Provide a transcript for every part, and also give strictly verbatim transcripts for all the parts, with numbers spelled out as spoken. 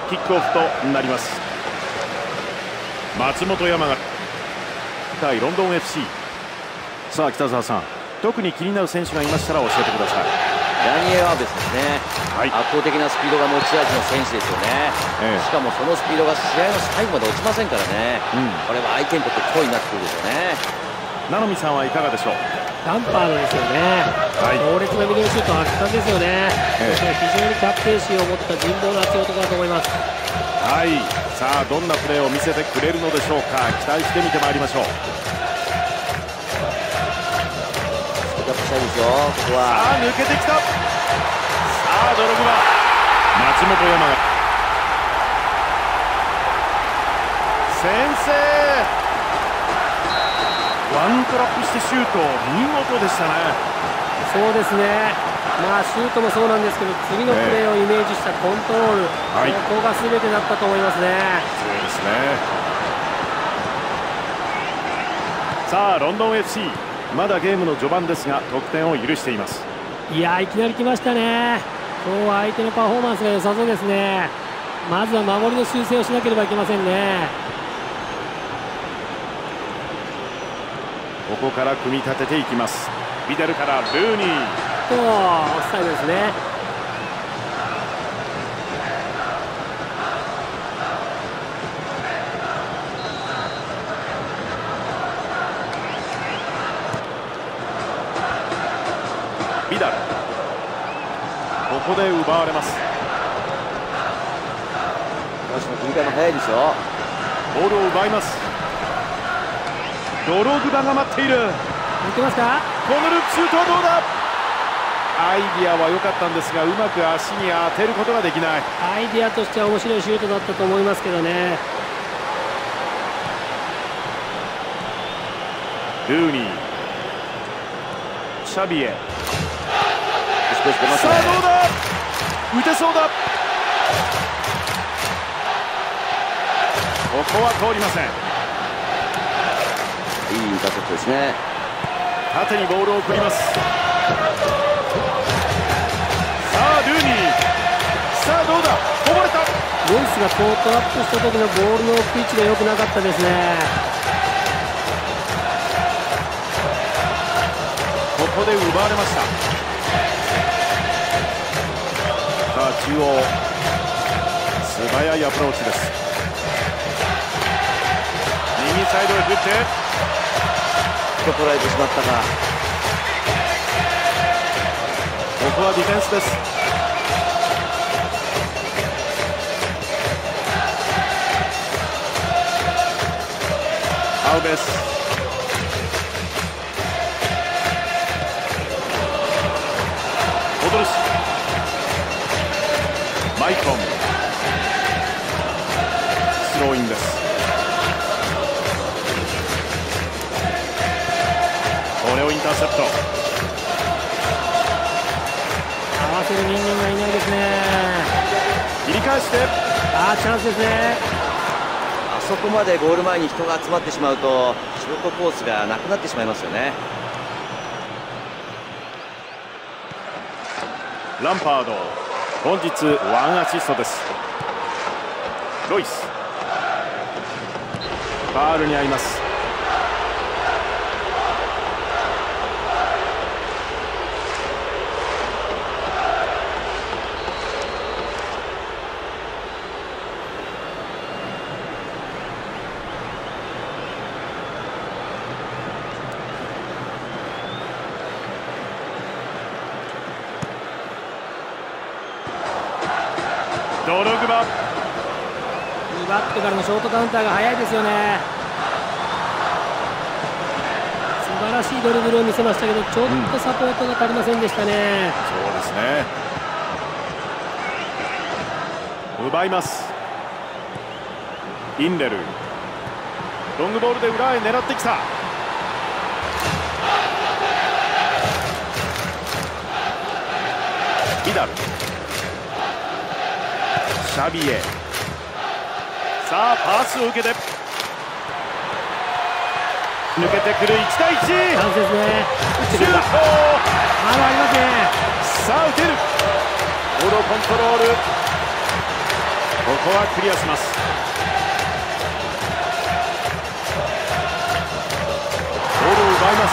キックオフとなります。松本山雅対ロンドン エフシー。 さあ北澤さん、特に気になる選手がいましたら教えてください。 ダニエル・アーベスですね、はい、圧倒的なスピードが持ち味の選手ですよね、ええ、しかもそのスピードが試合の最後まで落ちませんからね、うん、これは相手にとって脅威になってくるでしょうね。 名波さんはいかがでしょう。 ランパードですよね、はい、強烈なミドルシュート圧巻ですよね、ええ、非常にキャプテン心を持った人望の厚い男だと思います。 はい、さあどんなプレーを見せてくれるのでしょうか。期待してみてまいりましょう。 スピードアップしたいですよ。ここはさあ抜けてきた。さあドログバ松本山雅先制。ワントラップしてシュート、見事でしたね。 そうですね、まあシュートもそうなんですけど、次のプレーをイメージしたコントロール、はい、ここが全てだったと思いますね。 そうですね。さあロンドン エフシー、 まだゲームの序盤ですが得点を許しています。 いやいきなり来ましたね。今日は相手のパフォーマンスが良さそうですね。まずは守りの修正をしなければいけませんね。 ここから組み立てていきます。ビデルからルーニーとオフサイドですね。 ビダル、ここで奪われます。 私の切り替えも早いですよ。 ボールを奪います。ドログバが待っている。 見てますか。 このループシュートはどうだ。アイディアは良かったんですがうまく足に当てることができない。 アイディアとしては面白いシュートだったと思いますけどね。 ルーニー、シャビエ、 少し出ますね。 さあどうだ。打てそうだ。ここは通りません。 いいインターセプトですね。 縦にボールを送ります。さあルーニー、さあどうだ。こぼれた。 ロイスがコートアップした時のボールの置く位置が良くなかったですね。 ここで奪われました。さあ中央、素早いアプローチです。右サイドへ振って取られてしまったか。 ここはディフェンスです。アウベス、戻るしマイコン、スローインです。これをインターセプト。合わせる人間がいないですね。 切り返して、 あーチャンスですね。 あそこまでゴール前に人が集まってしまうとシュートコースがなくなってしまいますよね。 ランパード、本日ワンアシストです。ロイス、ファールに遭います。ドログバ、 奪ってからのショートカウンターが速いですよね。素晴らしいドリブルを見せましたけど、ちょっとサポートが足りませんでしたね。 うん、そうですね。奪います。インレル、ロングボールで裏へ狙ってきた。ビダル、シャビエ、さあパスを受けて抜けてくるいち対いち。チャンスですね。 シュート、 まだありますね。 さあ打てる。ボールをコントロール。 こはクリアします。ボールを奪います。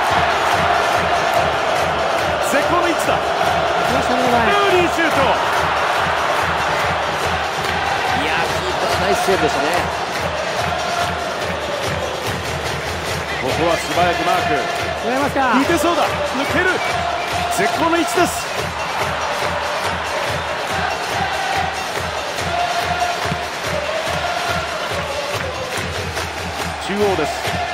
絶好の位置だ。ルーニーシュート。 いやー、キーパーナイスセーブでしたね。 ここは素早くマーク。抜けそうだ。抜ける。絶好の位置です。中央です。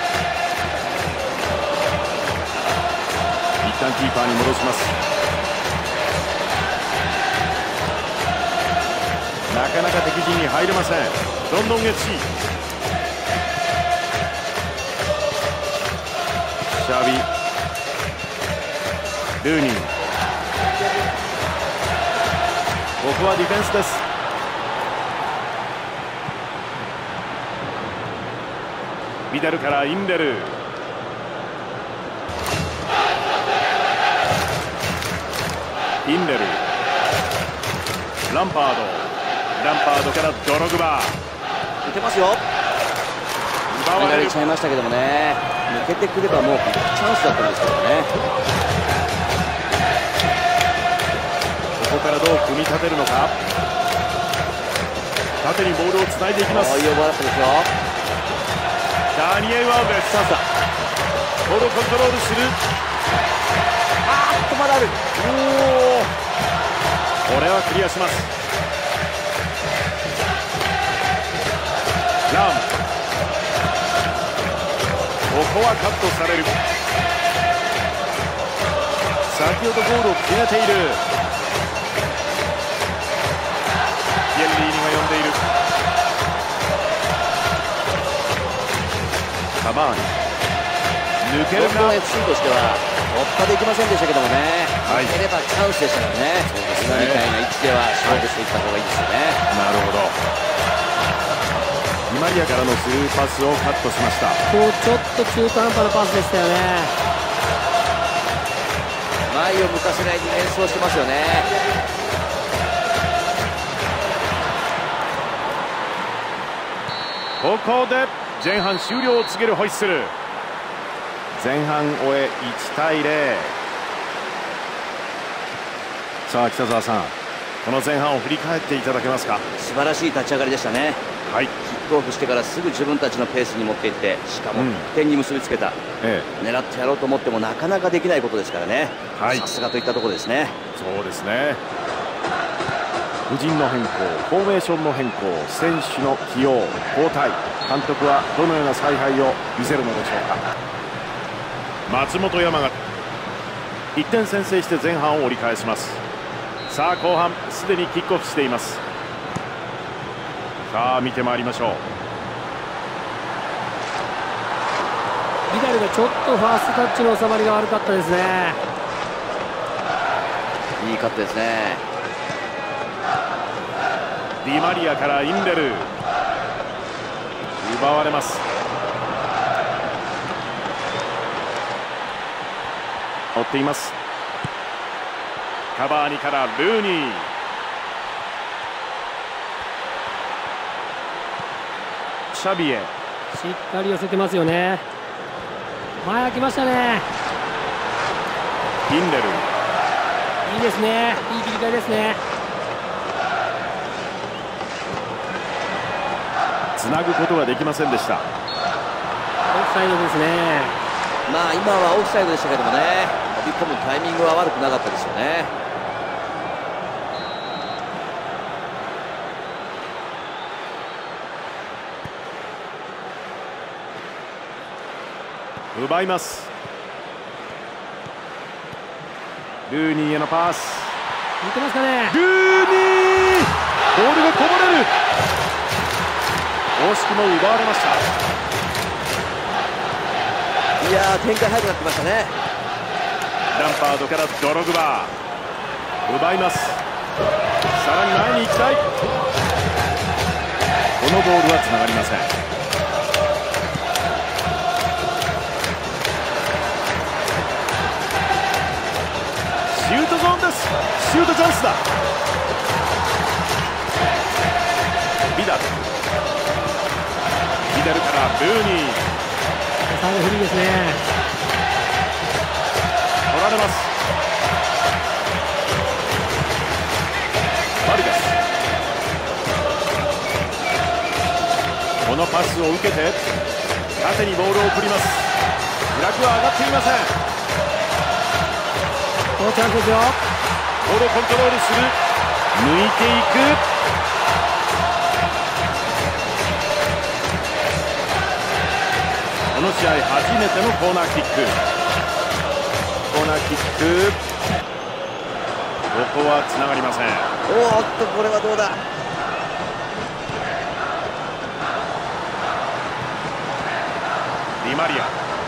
一旦キーパーに戻します。なかなか敵陣に入れません。ロンドン エフシー。 シャビ、ルーニー。ここはディフェンスです。ビダルからインデル。インデル、ランパード。ランパードからドログバー。 打てますよ。 奪われちゃいましたけどもね、抜けてくればもうチャンスだったんですけどね。 ここからどう組み立てるのか。縦にボールをつないでいきます。 いいオーバーラップですよ。 ダニエル・アウベス。ボールをコントロールする。 あーっとまだある。 おお、これはクリアします。ラン、ここはカットされる。先ほどゴールを決めている。ゲンリーニが呼んでいる。カバーニ、抜けるか。 ロンドン エフシー としては突破できませんでしたけどもね、 はい、 抜ければチャンスでしたからね。今みたいな位置では勝負していった方がいいですよね。 なるほど。ディマリアからのスルーパスをカットしました。 もうちょっと中途半端なパスでしたよね。 前を向かせないディフェンスをしてますよね。 ここで前半終了を告げるホイッスル。前半終えいちたいゼロ。さあ北澤さん、この前半を振り返っていただけますか。 素晴らしい立ち上がりでしたね。 はい、 キックオフしてからすぐ自分たちのペースに持っていって、しかも得点に結びつけた、うんええ、狙ってやろうと思ってもなかなかできないことですからね、はい、さすがといったところですね。 そうですね。布陣の変更、フォーメーションの変更、選手の起用、交代、監督はどのような采配を見せるのでしょうか。松本山がいってん先制して前半を折り返します。さあ後半すでにキックオフしています。さあ見てまいりましょう。 ビダルがちょっとファーストタッチの収まりが悪かったですね。 いいカットですね。 ディマリアからインデル、奪われます。追っています。カバーニからルーニー、シャビエ、 しっかり寄せてますよね。前開きましたね。 インデル、 いいですね。いい切り替えですね。 つなぐことができませんでした。 オフサイドですね。 まあ今はオフサイドでしたけどもね、飛び込むタイミングは悪くなかったですよね。 奪います。ルーニーへのパス。 見てますかね。 ルーニー、ボールがこぼれる。惜しくも奪われました。 いやー、展開早くなってましたね。 ランパードからドログバー、奪います。さらに前に行きたい。このボールはつながりません。シュートゾーンです。シュートチャンスだ。 ビダル、ビダルからルーニー、 サイドフリーですね。 取られます。バルデス、このパスを受けて縦にボールを送ります。フラッグは上がっていません。 このチャンスですよ。 ボールをコントロールする、抜いていく。この試合初めてのコーナーキック、コーナーキック、ここはつながりません。 おーっと、これはどうだ。 ディマリア、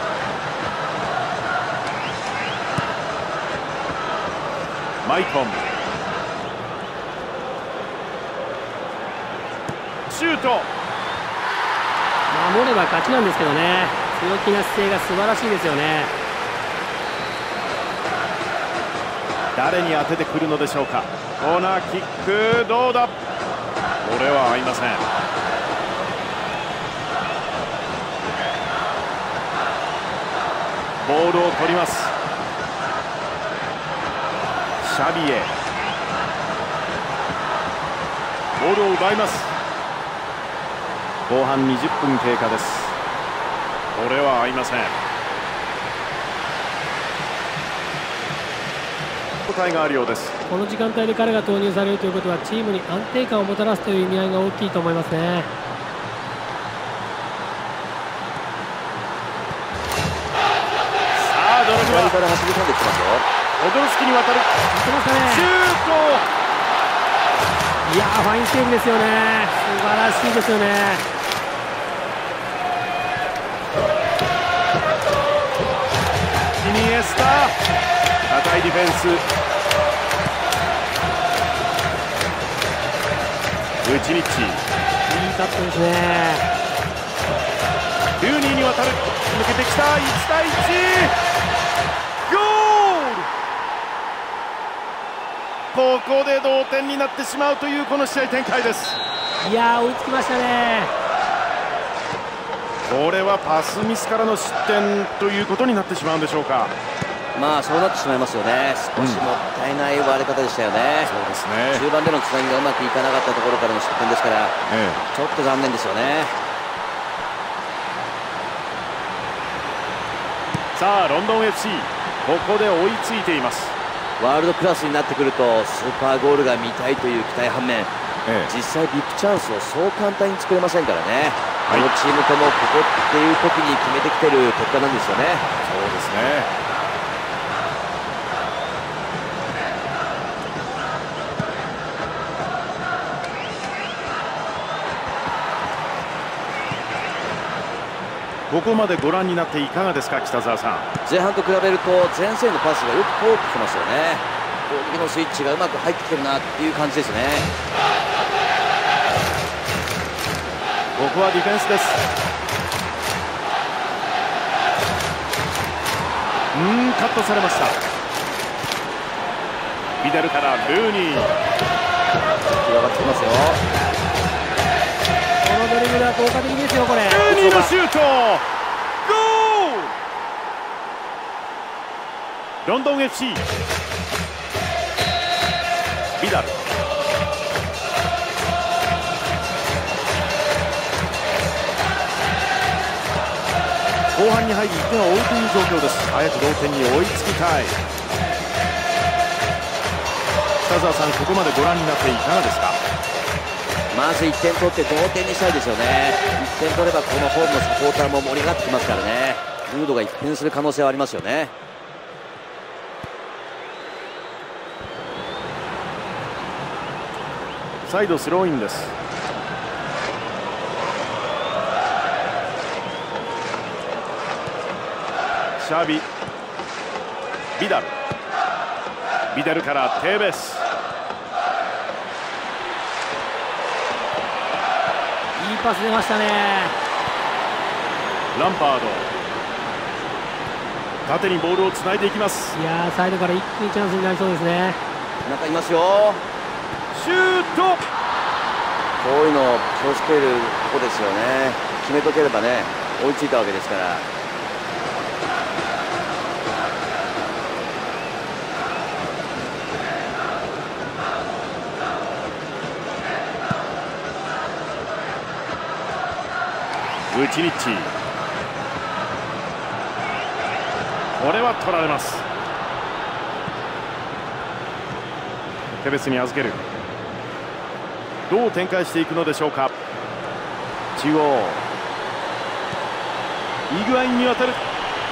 マイコン、シュート。 守れば勝ちなんですけどね、強気な姿勢が素晴らしいですよね。 誰に当ててくるのでしょうか。コーナーキック、どうだ。これは合いません。ボールを取ります。シャビエ、ボールを奪います。後半にじゅっぷん経過です。これは合いません。答えがあるようです。 この時間帯で彼が投入されるということはチームに安定感をもたらすという意味合いが大きいと思いますね。 さあドログバから走り込んできてますよ。 オドルスキに渡る、 いけますかね。 シューいやー、ファインセーブですよね。素晴らしいですよね。 ト、イニエスタ、高いディフェンス、ウチニッチ、 いいカットですね。 ルーニーに渡る、抜けてきた、いちたいいち、ゴール。ここで同点になってしまうというこの試合展開です。 いやー、追いつきましたね。 これはパスミスからの失点ということになってしまうんでしょうか。 まあそうなってしまいますよね。少しもったいない割れ方でしたよね。 そうですね。 中盤でのつなぎがうまくいかなかったところからの失点ですから、ええ、ちょっと残念ですよね。 さあロンドン エフシー、 ここで追いついています。 ワールドクラスになってくるとスーパーゴールが見たいという期待反面、ええ、実際ビッグチャンスをそう簡単に作れませんからね。はい、このチームともここっていう時に決めてきてる結果なんですよね。 そうですね。ここまでご覧になっていかがですか、北澤さん。 前半と比べると前線のパスがよく通ってきますよね。攻撃のスイッチがうまく入ってきてるなっていう感じですね。 ここはディフェンスです。うーん、カットされました。ビダルからルーニー、 上がってきますよ。 このドリブルは効果的ですよ。これルーニーのシュート、ゴール。ロンドン エフシー、 ビダル、後半に入りいってんを追うという状況です。早く同点に追いつきたい。北澤さん、ここまでご覧になっていかがですか。 まずいってん取って同点にしたいですよね。いってん取ればこのホームのサポーターも盛り上がってきますからね。ムードが一変する可能性はありますよね。 サイドスローインです。シャビ、ビダル、ビダルからテーベス、 いいパス出ましたね。 ランパード、縦にボールをつないでいきます。 いやー、サイドから一気にチャンスになりそうですね。 中いますよ。 シュート、 こういうの気をつけるとこですよね。決めとければね、追いついたわけですから。 ウチニッチ、これは取られます。テベスに預ける。どう展開していくのでしょうか。中央、イグアインに渡る。 こ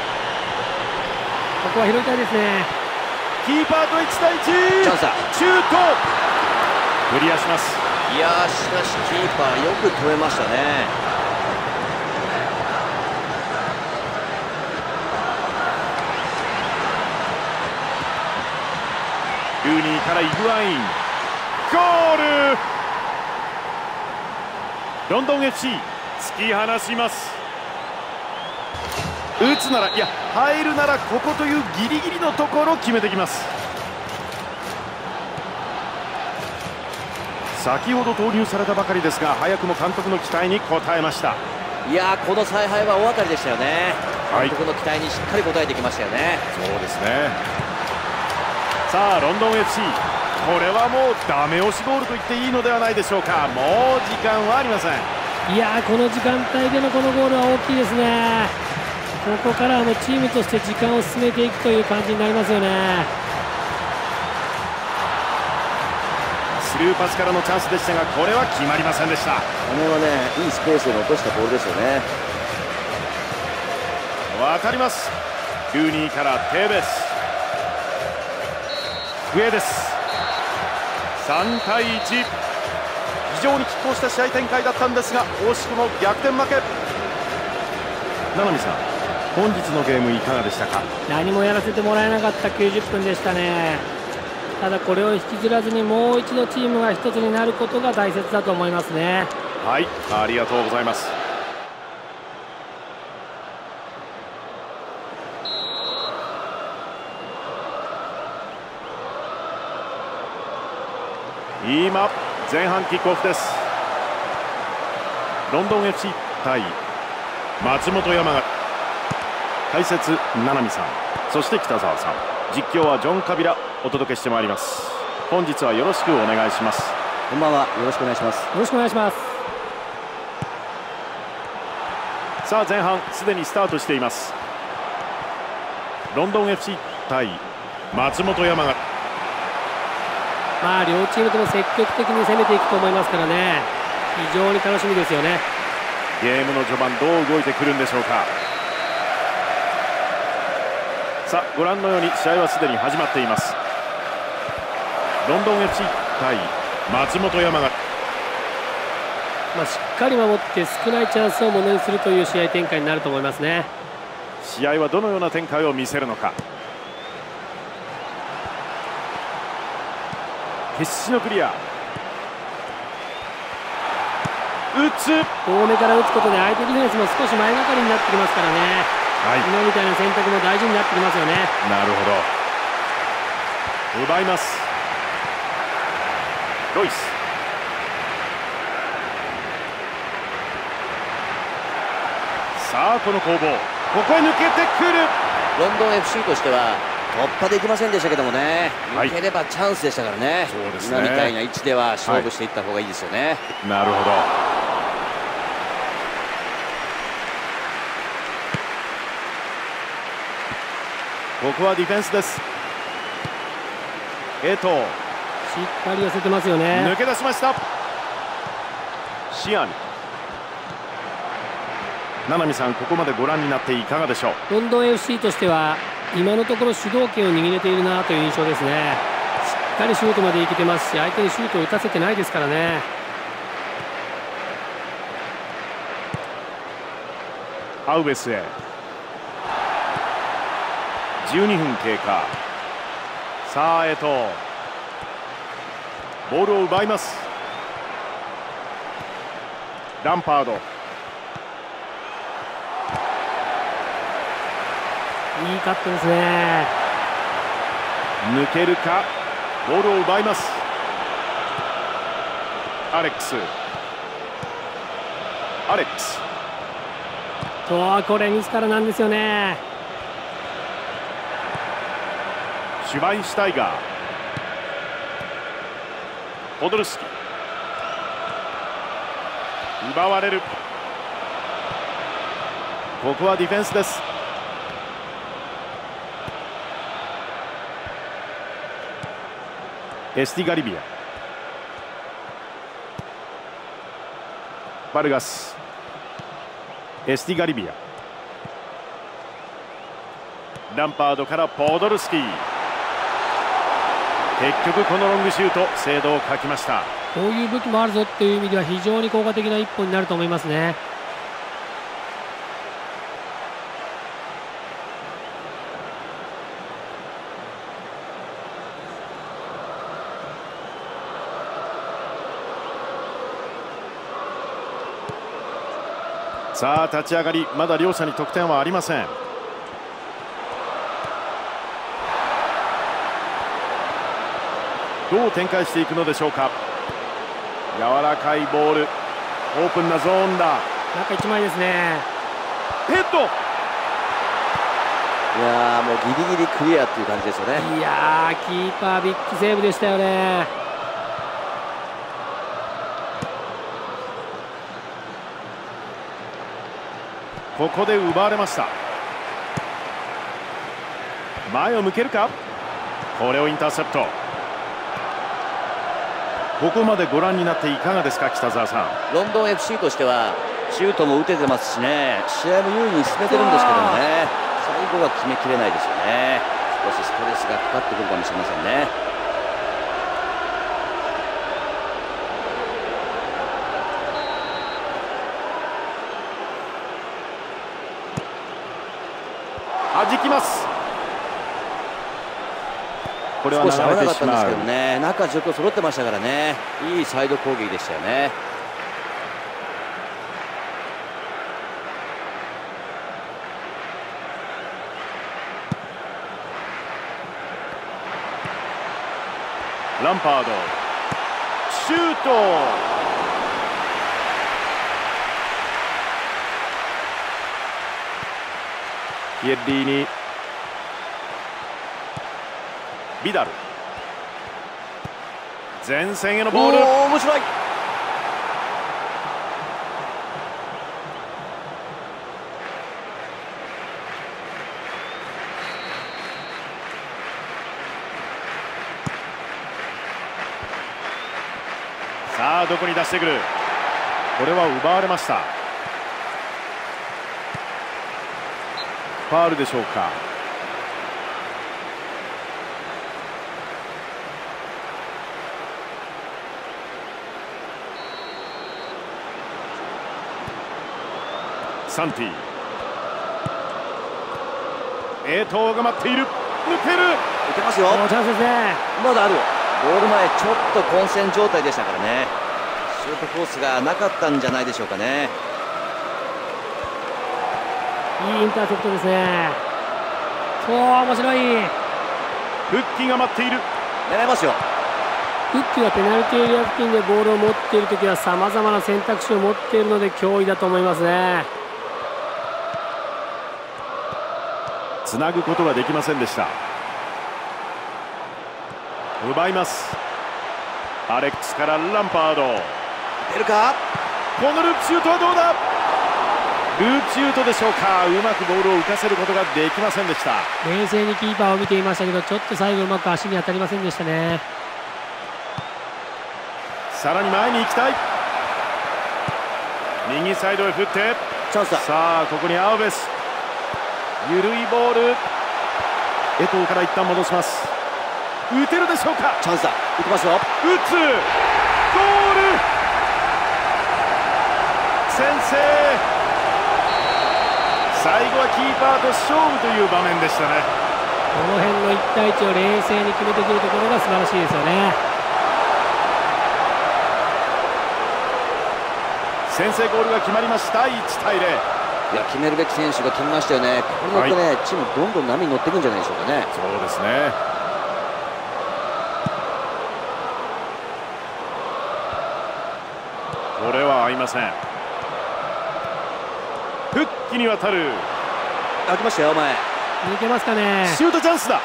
こは拾いたいですね。 キーパーといちたいいち、チャンスだ。シュート、クリアします。 いやー、しかしキーパーよく止めましたね。 ルーニーからイグアイン、ゴール。ロンドン エフシー 突き放します。打つなら、いや入るならここというギリギリのところを決めてきます。先ほど投入されたばかりですが、早くも監督の期待に応えました。 いやー、この采配は大当たりでしたよね。 はい、 監督の期待にしっかり応えてきましたよね。 そうですね。さあロンドン エフシー、 これはもうダメ押しゴールと言っていいのではないでしょうか。もう時間はありません。 いやー、この時間帯でのこのゴールは大きいですね。ここからあのチームとして時間を進めていくという感じになりますよね。 スルーパスからのチャンスでしたが、これは決まりませんでした。 これはね、いいスペースで落としたボールですよね。 渡ります。ルーニーからテーベス、上です。さんたいいち、非常に拮抗した試合展開だったんですが、惜しくも逆転負け。七海さん、本日のゲームいかがでしたか。 何もやらせてもらえなかったきゅうじゅっぷんでしたね。ただこれを引きずらずにもう一度チームが一つになることが大切だと思いますね。 はい、ありがとうございます。今前半キックオフです。ロンドン エフシー 対松本山雅。解説七海さん、そして北澤さん、実況はジョン・カビラお届けしてまいります。本日はよろしくお願いします。 こんばんは、よろしくお願いします。 よろしくお願いします。 さあ前半すでにスタートしています。ロンドン エフシー 対松本山雅。 まあ両チームとも積極的に攻めていくと思いますからね、非常に楽しみですよね。 ゲームの序盤どう動いてくるんでしょうか。さあご覧のように試合はすでに始まっています。ロンドン エフシー 対松本山雅。 まあしっかり守って少ないチャンスをものにするという試合展開になると思いますね。 試合はどのような展開を見せるのか。決死のクリア、打つ。 遠目から打つことで相手ディフェンスも少し前がかりになってきますからね、はい、今みたいな選択も大事になってきますよね。 なるほど。奪います。ロイス、さあこの攻防、ここへ抜けてくる。 ロンドン エフシー としては突破できませんでしたけどもね、抜ければチャンスでしたからね、そうですね、今みたいな位置では勝負していった方がいいですよね。 はい、なるほど。ここはディフェンスです。エトー、 しっかり寄せてますよね。 抜け出しました。シアン、七海さん、ここまでご覧になっていかがでしょう。 ロンドン エフシー としては今のところ主導権を握れているなという印象ですね。しっかりシュートまで行けてますし、相手にシュートを打たせてないですからね。 アウベスへ。じゅうにふん経過。さあエトー、ボールを奪います。ランパード、 いいカットですね。 抜けるか。ボールを奪います。アレックス、 アレックス。 そうこれ自らなんですよね。 シュバインシュタイガー、ポドルスキ、奪われる。ここはディフェンスです。エスティガリビア、バルガス、エスティガリビア、ランパードからポドルスキー。結局このロングシュート精度を欠きました。 こういう武器もあるぞっていう意味では非常に効果的な一本になると思いますね。 さあ立ち上がり、まだ両者に得点はありません。どう展開していくのでしょうか。柔らかいボール、オープンなゾーンだ。 中いちまいですね。 ヘッド。いやーもうギリギリクリアっていう感じですよね。 いやーキーパービッグセーブでしたよね。 ここで奪われました。前を向けるか。これをインターセプト。ここまでご覧になっていかがですか、北澤さん。 ロンドン エフシー としてはシュートも打ててますしね、試合も優位に進めてるんですけどもね、最後は決めきれないですよね。少しストレスがかかってくるかもしれませんね。 弾きます。これは少し合わなかったんですけど流れてしまう。 ね、中状況揃ってましたからね、いいサイド攻撃でしたよね。 ランパード、シュート。ヒエッリーにビダル、前線へのボール。 おー面白い。 さあどこに出してくる。これは奪われました。ファウルでしょうか。サンティ、エートーが待っている。抜ける。 いけますよ。 このチャンスですね。 まだある。ゴール前ちょっと混戦状態でしたからね、シュートコースがなかったんじゃないでしょうかね。 いいインターセプトですね。そう面白い。 フッキーが待っている。 狙いますよ。 フッキーはペナルティーエリア付近でボールを持っているときはさまざまな選択肢を持っているので脅威だと思いますね。 つなぐことができませんでした。奪います。アレックスからランパード。 出るか。 このループシュートはどうだ。ループシュートでしょうか。うまくボールを浮かせることができませんでした。 冷静にキーパーを見ていましたけど、ちょっと最後うまく足に当たりませんでしたね。 さらに前に行きたい。右サイドへ振ってチャンスだ。 さあここにアウベス、緩いボール。エトーから一旦戻します。打てるでしょうか。 チャンスだ。打てますよ。 打つ。ゴール。先制。最後はキーパーと勝負という場面でしたね。 この辺のいち対いちを冷静に決めてくるところが素晴らしいですよね。 先制ゴールが決まりました。いち対ゼロ。 いや決めるべき選手が決めましたよね。これによってね、はい、チームどんどん波に乗っていくんじゃないでしょうかね。 そうですね。これは合いません。 気に渡る。 開きましたよ前。 抜けますかね。 シュートチャンスだ。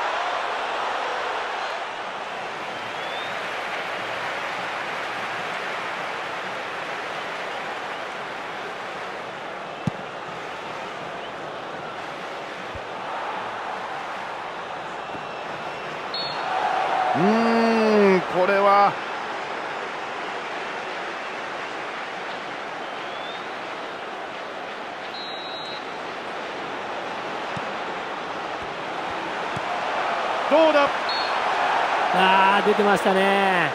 うーん、これはどうだ。 あー、出てましたね。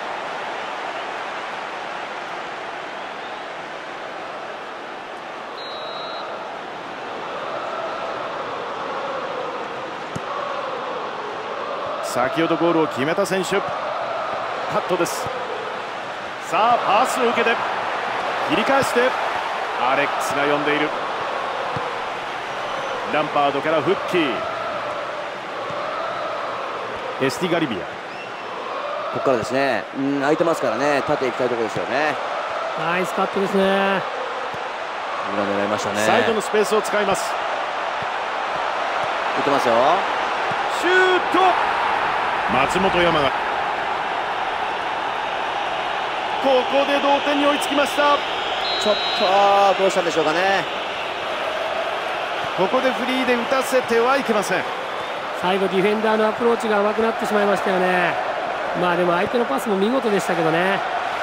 先ほどゴールを決めた選手。カットです。さあパスを受けて切り返してアレックスが呼んでいる。ランパードからフッキー。エスティガリビア。 ここからですね。うん、空いてますからね、縦行きたいところですよね。 ナイスカットですね。 裏狙いましたね。 サイドのスペースを使います。 打ってますよ。 シュート。松本山がここで同点に追いつきました。 ちょっとどうしたんでしょうかね。 ここでフリーで打たせてはいけません。 最後ディフェンダーのアプローチが甘くなってしまいましたよね。まあでも相手のパスも見事でしたけどね。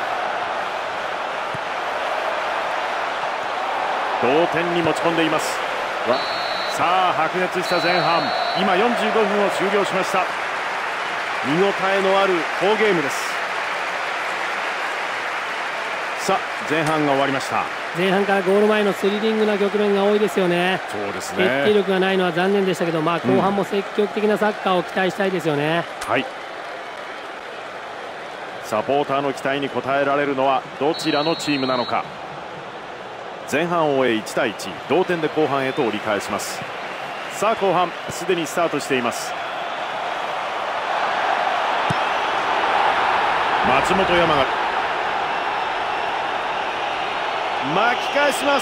同点に持ち込んでいます。さあ白熱した前半、今よんじゅうごふんを終了しました。見応えのある好ゲームです。さあ前半が終わりました。 前半からゴール前のスリリングな局面が多いですよね。 そうですね。 決定力がないのは残念でしたけど、まあ後半も積極的なサッカーを期待したいですよね。 うん、はい。サポーターの期待に応えられるのはどちらのチームなのか。前半を終えいちたいいち、同点で後半へと折り返します。さあ後半すでにスタートしています。松本山が巻き返します。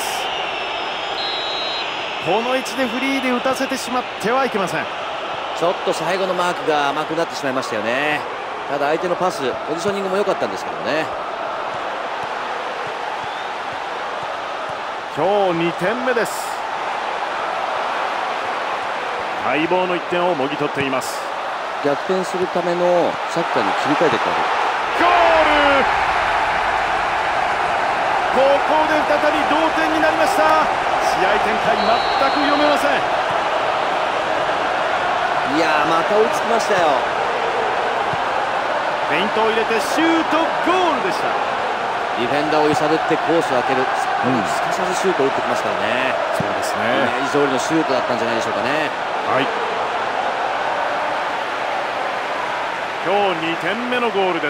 この位置でフリーで打たせてしまってはいけません。 ちょっと最後のマークが甘くなってしまいましたよね。ただ相手のパスポジショニングも良かったんですけどね。 今日にてんめです。待望のいってんをもぎ取っています。 逆転するためのサッカーに切り替えていくわけ。 ゴール。ここで再び同点になりました。試合展開全く読めません。 いやー、また追いつきましたよ。 フェイントを入れてシュートゴールでした。 ディフェンダーを揺さぶってコースを開ける、うん、すかさずシュートを打ってきますからね。 そうですね。 イメージ通りのシュートだったんじゃないでしょうかね。 はい。今日にてんめのゴールです。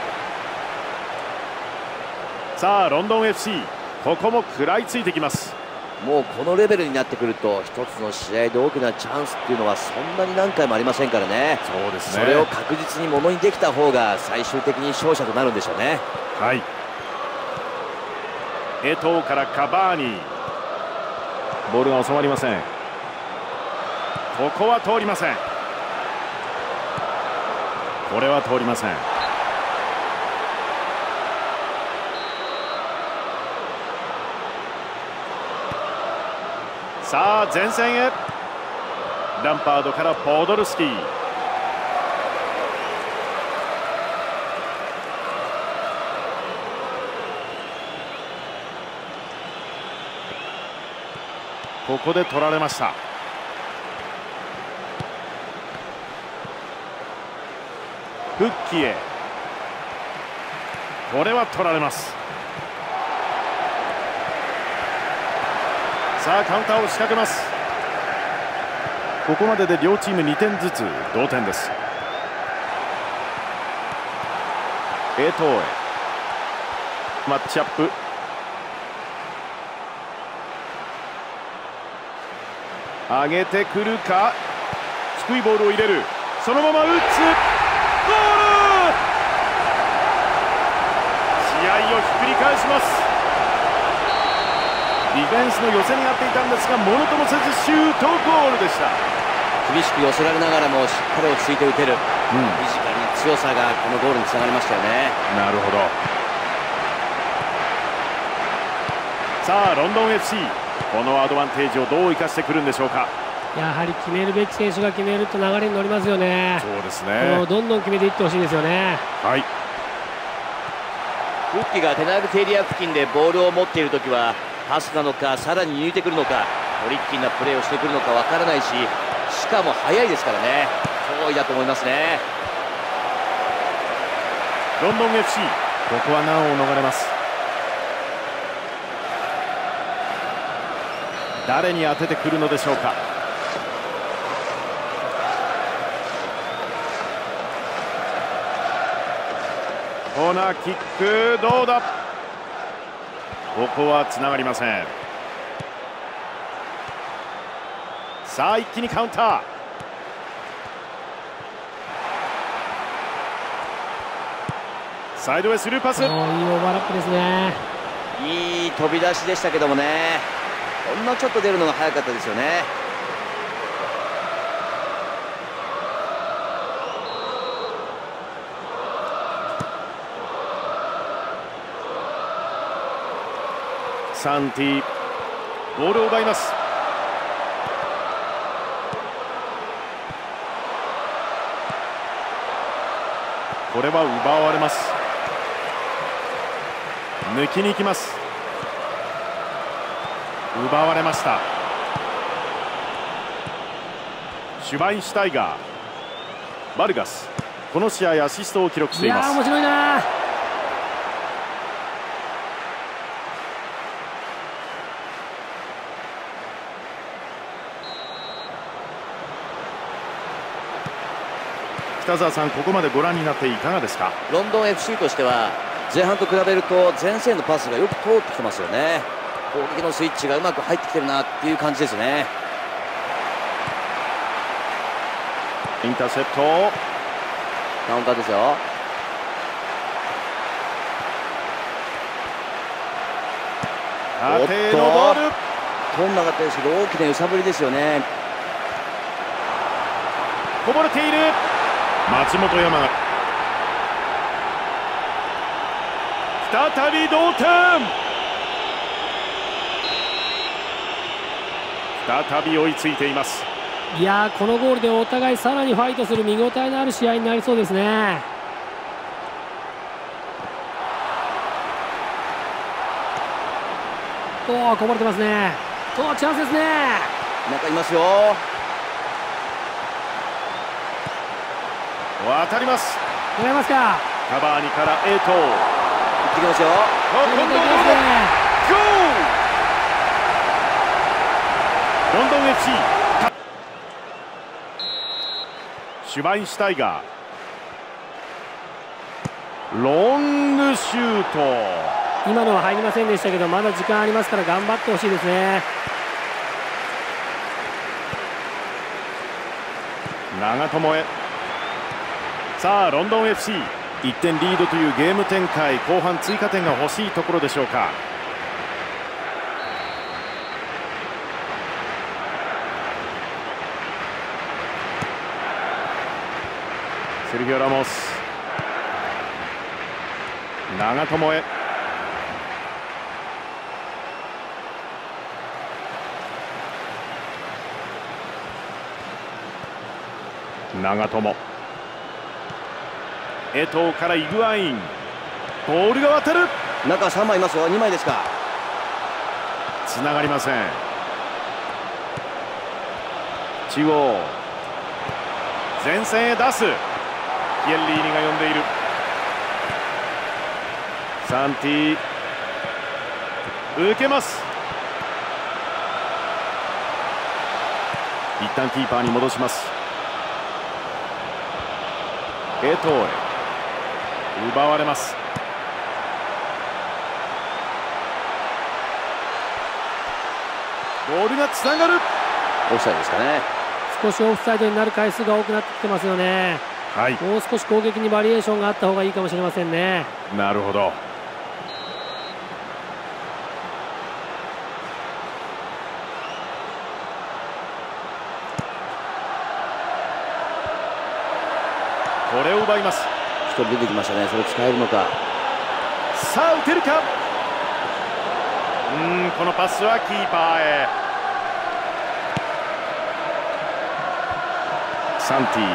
さあロンドン エフシー、 ここも食らいついてきます。 もうこのレベルになってくると一つの試合で大きなチャンスっていうのはそんなに何回もありませんからね。 そうですね。 それを確実にものにできた方が最終的に勝者となるんでしょうね。 はい。エトーからカバーニ、ボールが収まりません。ここは通りません。これは通りません。さあ前線へ。ランパードからポドルスキー。ここで取られました。フッキへ。これは取られます。さあカウンターを仕掛けます。ここまでで両チームにてんずつ、同点です。エトーへマッチアップ。上げてくるか。低いボールを入れる。そのまま打つ。ゴール。試合をひっくり返します。 ディフェンスの寄せになっていたんですが、ものともせずシュートゴールでした。 厳しく寄せられながらもしっかり落ち着いて打てる、うん、フィジカルに強さがこのゴールにつながりましたよね。 なるほど。さあロンドン エフシー、 このアドバンテージをどう生かしてくるんでしょうか。 やはり決めるべき選手が決めると流れに乗りますよね。 そうですね。 どんどん決めていってほしいですよね。 はい。 フッキがペナルティーエリア付近でボールを持っているときはパスなのかさらに抜いてくるのかトリッキーなプレーをしてくるのかわからないし、しかも速いですからね、脅威だと思いますね。 ロンドン エフシー、 ここは難を逃れます。誰に当ててくるのでしょうか。コーナーキックどうだ。ここはつながりません。さあ一気にカウンター。サイドへスルーパス。いいオーバーラップですね。 いい飛び出しでしたけどもね、ほんのちょっと出るのが早かったですよね。 サンティボールを奪います。これは奪われます。抜きに行きます。奪われました。シュバインシュタイガー、バルガス、この試合アシストを記録しています。 いやー面白いな。 北澤さん、ここまでご覧になっていかがですか。 ロンドン エフシー としては前半と比べると前線のパスがよく通ってきてますよね。攻撃のスイッチがうまく入ってきてるなっていう感じですね。 インターセプト、 カウンターですよ。 縦のボール、 飛んなかったですけど大きな揺さぶりですよね。 こぼれている。松本山が再び同点。再び追いついています。 いやーこのゴールでお互いさらにファイトする見応えのある試合になりそうですね。おおこぼれてますね。おチャンスですね。 中いますよ。 渡ります。 狙いますか。 カバーニからエイト、行ってきますよ。 今度はゴール。ロンドン エフシー、 シュバインシュタイガー、ロングシュート。 今のは入りませんでしたけどまだ時間ありますから頑張ってほしいですね。 長友へ。さあロンドン エフシー、 いってんリードというゲーム展開、後半追加点が欲しいところでしょうか。セルヒオ・ラモス、長友へ。長友、エトーからイグアイン、ボールが渡る。 中さんまいいますよ。にまいですか。 つながりません。中央前線へ出す。キエンリーニが呼んでいる。サンティ受けます。一旦キーパーに戻します。エトーへ奪われます。ボールがつながる。 オフサイドですかね。 少しオフサイドになる回数が多くなってきてますよね。 はい、 もう少し攻撃にバリエーションがあった方がいいかもしれませんね。 なるほど。 これを奪います。 ひとり出てきましたね。それ使えるのか。 さあ打てるか。うん、このパスはキーパーへ。サンティ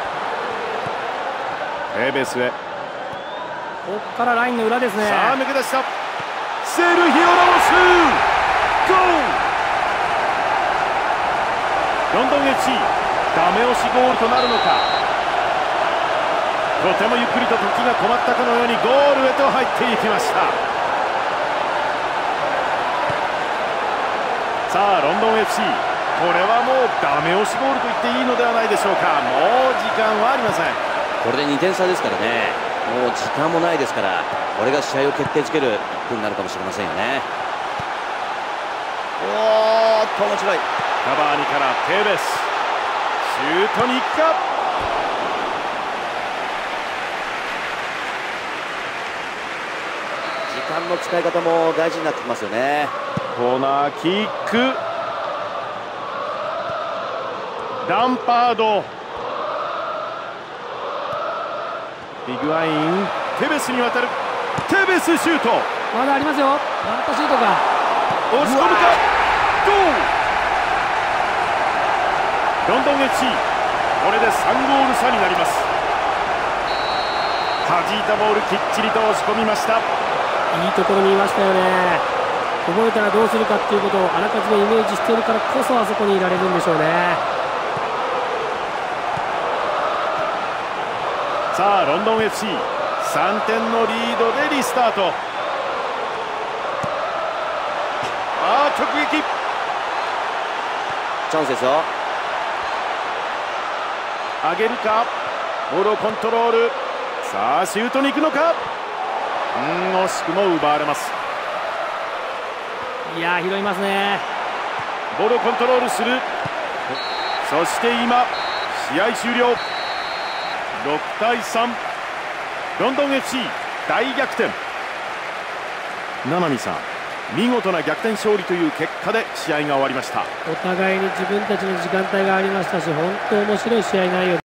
テーベースへ。 ここからラインの裏ですね。 さあ抜け出した。セルヒオ・ラモス、ゴー。ロンドン エフシー ダメ押しゴールとなるのか。とてもゆっくりと時が止まったかのようにゴールへと入っていきました。さあロンドン エフシー、 これはもうダメ押しゴールと言っていいのではないでしょうか。もう時間はありません。 これでにてん差ですからね。もう時間もないですから、これが試合を決定づけるいっぷんになるかもしれませんよね。おーっと面白い。 カバーニからテーベス、シュートに行くか。 時間の使い方も大事になってきますよね。 コーナーキック、ランパード、ビグワイン、テベスに渡る。テベスシュート、 まだありますよ。またシュートか。 押し込むか。ゴール。ロンドン エフシー、 これでさんゴール差になります。弾いたボールきっちりと押し込みました。 いいところにいましたよね。こぼれたらどうするかっていうことをあらかじめイメージしているからこそあそこにいられるんでしょうね。 さあロンドン エフシー、 さんてんのリードでリスタート。あー直撃。 チャンスですよ。 上げるか。ボールをコントロール。さあシュートに行くのか。うん、惜しくも奪われます。 いやー拾いますね。 ボールをコントロールする。そして今試合終了。ろくたいさん、ロンドン エフシー 大逆転。七海さん、見事な逆転勝利という結果で試合が終わりました。 お互いに自分たちの時間帯がありましたし、本当面白い試合内容